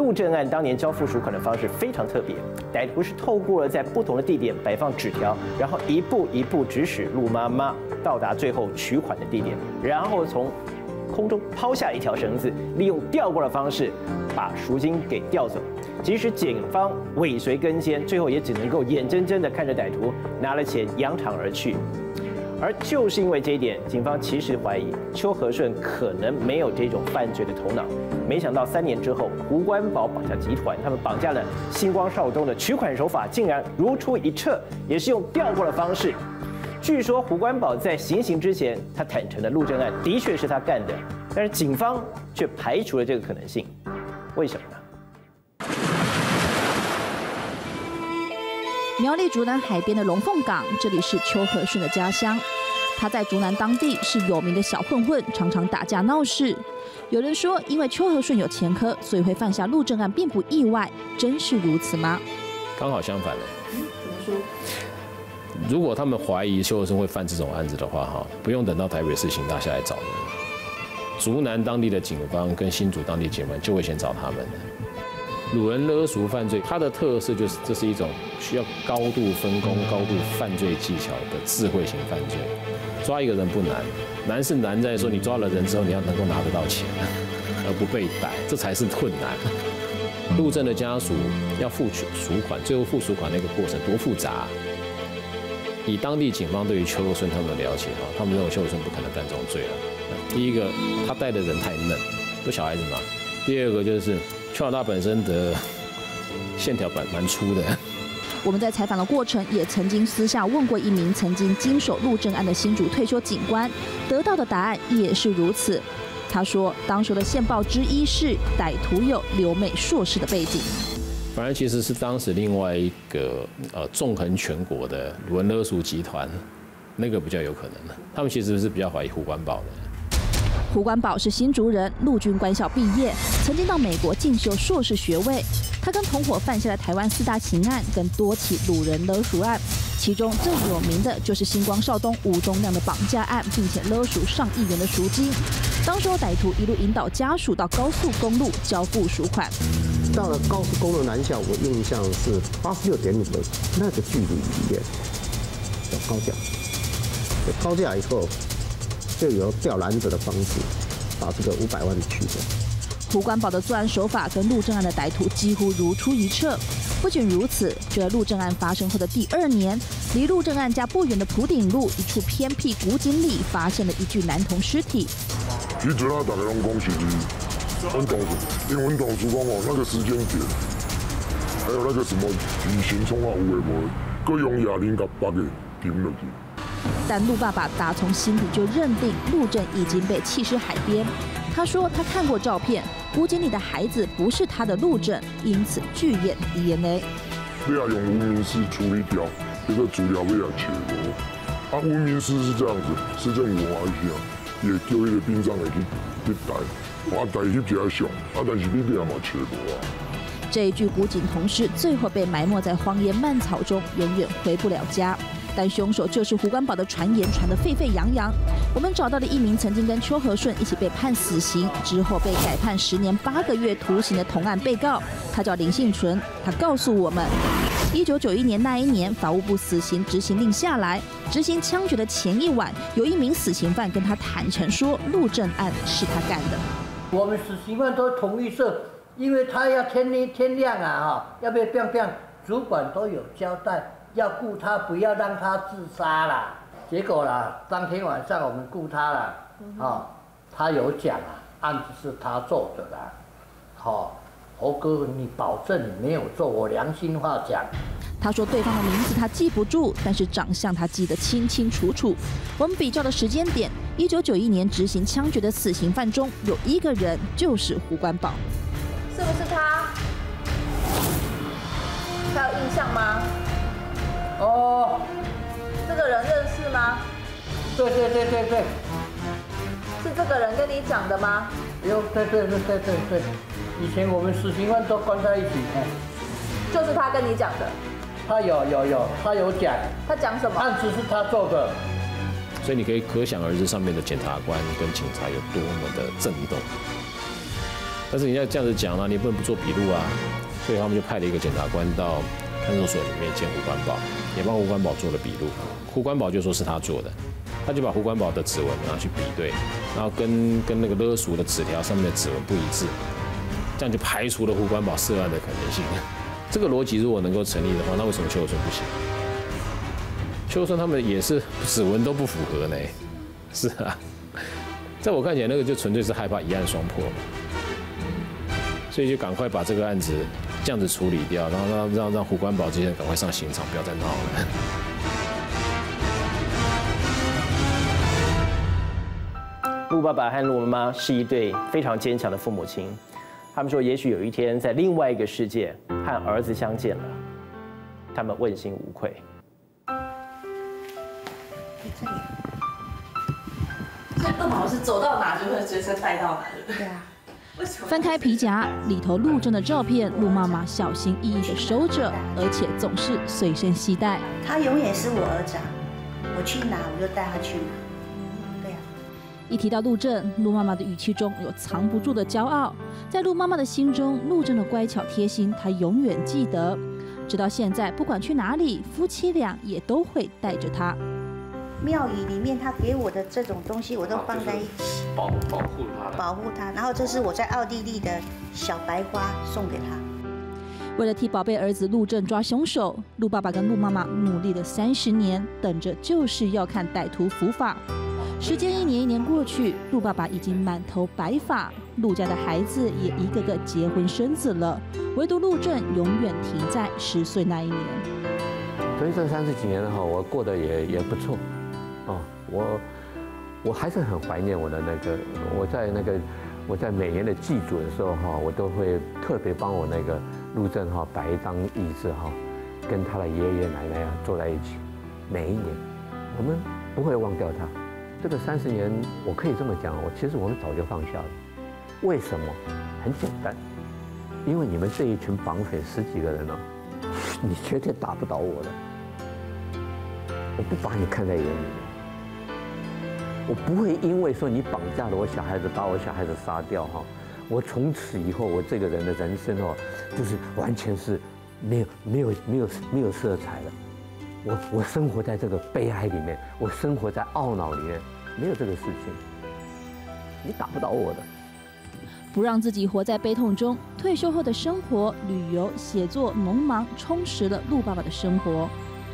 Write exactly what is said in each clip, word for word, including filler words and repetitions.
陆政案当年交付赎款的方式非常特别，歹徒是透过了在不同的地点摆放纸条，然后一步一步指使陆妈妈到达最后取款的地点，然后从空中抛下一条绳子，利用吊挂的方式把赎金给调走。即使警方尾随跟监，最后也只能够眼睁睁地看着歹徒拿了钱扬长而去。而就是因为这一点，警方其实怀疑邱和顺可能没有这种犯罪的头脑。没想到三年之后，胡关宝绑架集团他们绑架了星光少东的取款手法竟然如出一辙，也是用吊挂的方式。据说胡关宝在行刑之前，他坦诚的陆政案的确是他干的，但是警方却排除了这个可能性，为什么呢？ 苗栗竹南海边的龙凤港，这里是邱和顺的家乡。他在竹南当地是有名的小混混，常常打架闹事。有人说，因为邱和顺有前科，所以会犯下陆政案，并不意外。真是如此吗？ 刚好相反的。 嗯，怎么说？ 如果他们怀疑邱和顺会犯这种案子的话，哈，不用等到台北市刑大下来找人，竹南当地的警方跟新竹当地警方就会先找他们的。掳人勒赎犯罪，它的特色就是这是一种需要高度分工、高度犯罪技巧的智慧型犯罪。抓一个人不难，难是难在说你抓了人之后，你要能够拿得到钱，而不被逮，这才是困难。陆政的家属要付赎款，最后付赎款那个过程多复杂。以当地警方对于邱和顺他们的了解哈，他们认为邱和顺不可能干这种罪了。第一个，他带的人太嫩，都小孩子嘛。第二个就是邱老大本身的线条蛮蛮粗的。 我们在采访的过程也曾经私下问过一名曾经经手陆政案的新竹退休警官，得到的答案也是如此。他说，当时的线报之一是歹徒有留美硕士的背景。 反而其实是当时另外一个呃纵横全国的掳人勒赎集团，那个比较有可能的。他们其实是比较怀疑胡关宝的。 胡关宝是新竹人，陆军官校毕业，曾经到美国进修硕士学位。他跟同伙犯下了台湾四大刑案跟多起掳人勒赎案，其中最有名的就是星光少东吴东亮的绑架案，并且勒赎上亿元的赎金。当时歹徒一路引导家属到高速公路交付赎款。 到了高速公路南下，我印象是八十六点五的那个距离里面有高架，有高架以后就有吊篮子的方式把这个五百万取走。 胡关宝的作案手法跟陆政案的歹徒几乎如出一辙。不仅如此，就在陆政案发生后的第二年，离陆政案家不远的埔顶路一处偏僻古井里，发现了一具男童尸体。 其实啊，大家拢讲是阮同事，因为阮同事讲哦，那个时间点，还有那个什么以前创啊有诶无，各用哑铃甲绑个停落去。 但陆爸爸打从心底就认定陆政已经被弃尸海边。他说他看过照片，古井里的孩子不是他的陆政，因此拒验 D N A。 你要用无名氏处理掉，这个资料要来切无。啊，无名氏是这样子，市政府话一下，也叫迄个殡葬会去去带，我带翕一下相，啊，但是你这样嘛切无啊。 这一具古井同尸最后被埋没在荒野蔓草中，永远回不了家。但凶手就是胡关宝的传言传得沸沸扬扬。我们找到了一名曾经跟邱和顺一起被判死刑之后被改判十年八个月徒刑的同案被告，他叫林信纯。他告诉我们，一九九一年那一年，法务部死刑执行令下来，执行枪决的前一晚，有一名死刑犯跟他坦诚说，陆政案是他干的。 我们死刑犯都同意说，因为他要天亮天亮啊，哈，要不要变变，主管都有交代。要顾他，不要让他自杀啦。结果啦，当天晚上我们顾他啦，啊、嗯哦，他有讲啊，案子是他做的啦。好、哦，侯哥，你保证你没有做，我良心话讲。 他说对方的名字他记不住，但是长相他记得清清楚楚。我们比较的时间点，一九九一年执行枪决的死刑犯中有一个人就是胡关宝， 是不是他？他有印象吗？ 哦， 这个人认识吗？ 对对对对对， 是这个人跟你讲的吗？ 有，对对对对对对，以前我们死刑犯都关在一起，哎， 就是他跟你讲的。 他有有有，他有讲。 他讲什么？ 案子是他做的。 所以你可以可想而知，上面的检察官跟警察有多么的震动。 但是你要这样子讲呢，你不能不做笔录啊。所以他们就派了一个检察官到看守所里面见胡关宝，也帮胡关宝做了笔录。胡关宝就说是他做的，他就把胡关宝的指纹拿去比对，然后跟跟那个勒索的纸条上面的指纹不一致，这样就排除了胡关宝涉案的可能性。这个逻辑如果能够成立的话，那为什么邱和顺不行？邱和顺他们也是指纹都不符合呢？是啊，在我看起来，那个就纯粹是害怕一案双破嘛。所以就赶快把这个案子这样子处理掉，然后让让让胡关宝这些人赶快上刑场，不要再闹了。 陆爸爸和陆妈妈是一对非常坚强的父母亲，他们说，也许有一天在另外一个世界和儿子相见了，他们问心无愧。 所以陆妈妈是走到哪就会随身带到哪，对不对？ 对啊。翻开皮夹，里头陆正的照片，陆妈妈小心翼翼地收着，而且总是随身携带。 他永远是我儿子，我去哪我就带他去哪。对呀、啊。 一提到陆正，陆妈妈的语气中有藏不住的骄傲。在陆妈妈的心中，陆正的乖巧贴心，她永远记得。直到现在，不管去哪里，夫妻俩也都会带着他。 庙宇里面他给我的这种东西，我都放在一起， 保保护他， 保护他。然后这是我在奥地利的小白花送给他。 为了替宝贝儿子陆正抓凶手，陆爸爸跟陆妈妈努力了三十年，等着就是要看歹徒伏法。时间一年一年过去，陆爸爸已经满头白发，陆家的孩子也一个个结婚生子了，唯独陆正永远停在十岁那一年。 所以这三十几年哈，我过得也也不错。哦，我我还是很怀念我的那个，我在那个我在每年的祭祖的时候哈，我都会特别帮我那个陆正哈摆一张椅子哈，跟他的爷爷奶奶啊坐在一起。每一年，我们不会忘掉他。这个三十年，我可以这么讲，我其实我们早就放下了。为什么？很简单，因为你们这一群绑匪十几个人呢、啊，你绝对打不倒我的。我不把你看在眼里面。我不会因为说你绑架了我小孩子，把我小孩子杀掉哈，我从此以后我这个人的人生哦，就是完全是没有没有没有没有色彩了。我我生活在这个悲哀里面，我生活在懊恼里面，没有这个事情，你打不倒我的。 不让自己活在悲痛中，退休后的生活、旅游、写作、农忙，充实了陆爸爸的生活。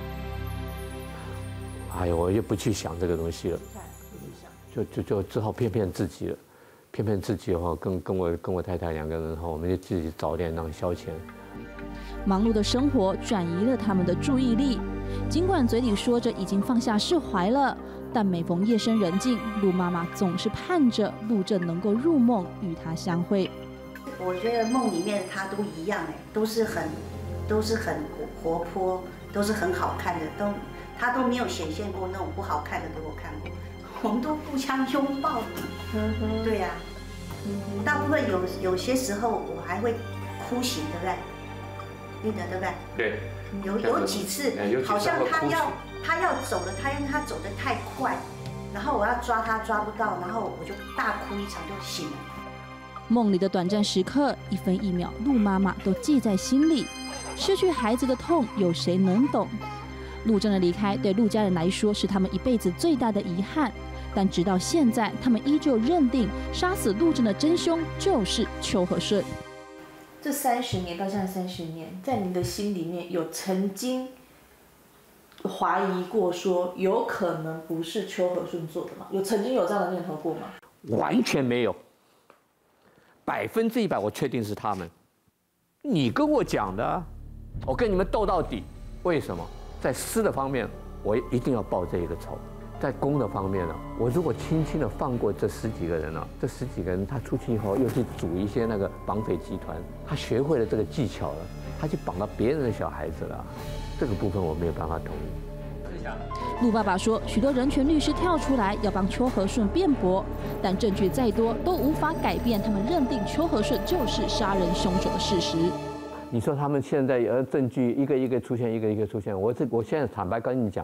哎呦，我也不去想这个东西了。就就就只好骗骗自己了，骗骗自己哈，跟跟我跟我太太两个人哈，我们就自己找点那种消遣。 忙碌的生活转移了他们的注意力，尽管嘴里说着已经放下释怀了，但每逢夜深人静，陆妈妈总是盼着陆正能够入梦与他相会。 我觉得梦里面的他都一样哎，都是很都是很活泼，都是很好看的，都他都没有显现过那种不好看的给我看过。我们都互相拥抱，对呀、啊，大部分有有些时候我还会哭醒，对不对？那个对不对？ 对。 有有几次，好像他要他要走了，他因为他走得太快，然后我要抓他抓不到，然后我就大哭一场就醒了。 梦里的短暂时刻，一分一秒，陆妈妈都记在心里。失去孩子的痛，有谁能懂？陆正的离开对陆家人来说是他们一辈子最大的遗憾，但直到现在，他们依旧认定杀死陆正的真凶就是邱和顺。 这三十年到现在三十年，在你的心里面有曾经怀疑过说有可能不是邱和顺做的吗？有曾经有这样的念头过吗？ 完全没有，百分之一百我确定是他们。你跟我讲的，我跟你们斗到底，为什么？在私的方面，我一定要报这一个仇；在公的方面呢，我如果轻轻的放过这十几个人呢，这十几个人他出去以后又去组一些那个绑匪集团，他学会了这个技巧了，他去绑到别人的小孩子了，这个部分我没有办法同意。 陆爸爸说，许多人权律师跳出来要帮邱和顺辩驳，但证据再多都无法改变他们认定邱和顺就是杀人凶手的事实。你说他们现在呃证据一个一个出现，一个一个出现，我这我现在坦白跟你讲了，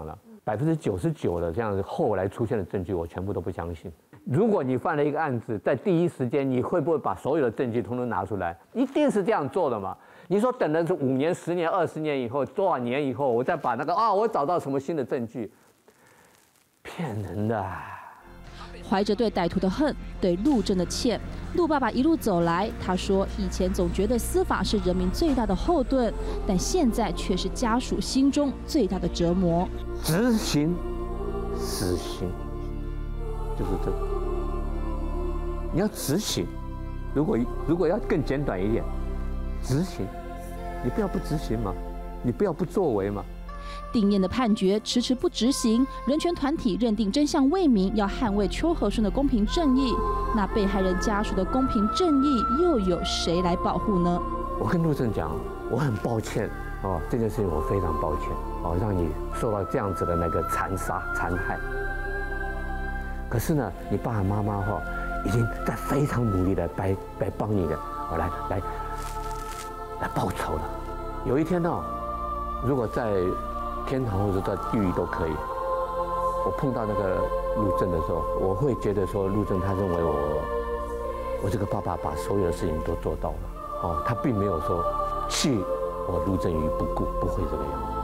百分之九十九的这样子后来出现的证据，我全部都不相信。如果你犯了一个案子，在第一时间，你会不会把所有的证据通通拿出来？一定是这样做的嘛。你说等了是五年、十年、二十年以后，多少年以后，我再把那个啊，我找到什么新的证据？骗人的啊。 怀着对歹徒的恨，对陆正的歉，陆爸爸一路走来，他说以前总觉得司法是人民最大的后盾，但现在却是家属心中最大的折磨。 执行死刑就是这个，你要执行。如果如果要更简短一点，执行，你不要不执行嘛，你不要不作为嘛。 定谳的判决迟迟不执行，人权团体认定真相未明，要捍卫邱和顺的公平正义。那被害人家属的公平正义又有谁来保护呢？ 我跟陆正讲，我很抱歉哦，这件事情我非常抱歉哦，让你受到这样子的那个残杀残害。可是呢，你爸爸妈妈哈、哦、已经在非常努力的来来帮你的，哦来来来报仇了。有一天呢、哦，如果在天堂或者在地狱都可以，我碰到那个陆正的时候，我会觉得说，陆正他认为我，我这个爸爸把所有的事情都做到了，哦，他并没有说弃我陆正于不顾，不会这个样子。